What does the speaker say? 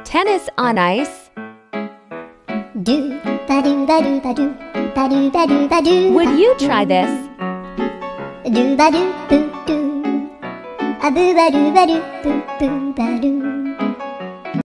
Tennis on ice. Do ba do ba do ba do ba do ba do ba do. Would you try this? Do ba do boo do. A boo ba do boo boo ba do.